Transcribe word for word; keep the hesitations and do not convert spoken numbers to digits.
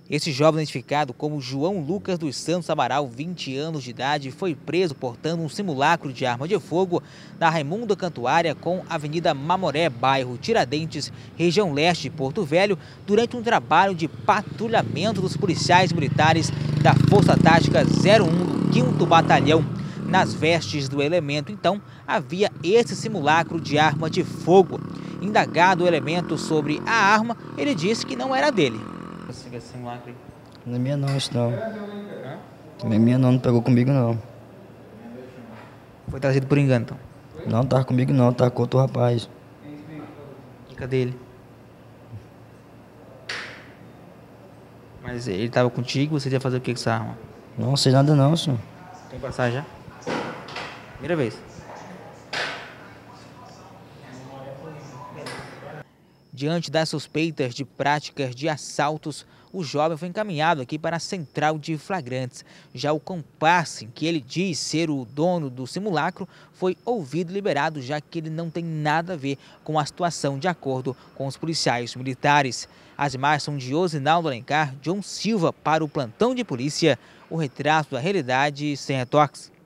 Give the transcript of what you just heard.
Esse jovem, identificado como João Lucas dos Santos Amaral, vinte anos de idade, foi preso portando um simulacro de arma de fogo na Raimundo Cantuária com Avenida Mamoré, bairro Tiradentes, região leste de Porto Velho, durante um trabalho de patrulhamento dos policiais militares da Força Tática zero um do quinto Batalhão. Nas vestes do elemento, então, havia esse simulacro de arma de fogo. Indagado o elemento sobre a arma, ele disse que não era dele. Não é minha não, isso não. Não é minha não, não pegou comigo não. Foi trazido por engano, então? Não, tava comigo não, tava com outro rapaz. Cadê ele? Mas ele estava contigo, você ia fazer o que com essa arma? Não sei nada não, senhor. Tem passagem já? Primeira vez. Diante das suspeitas de práticas de assaltos, o jovem foi encaminhado aqui para a central de flagrantes. Já o comparsa, em que ele diz ser o dono do simulacro, foi ouvido e liberado, já que ele não tem nada a ver com a situação, de acordo com os policiais militares. As imagens são de Osinaldo Alencar, John Silva para o Plantão de Polícia, o retrato da realidade sem retoques.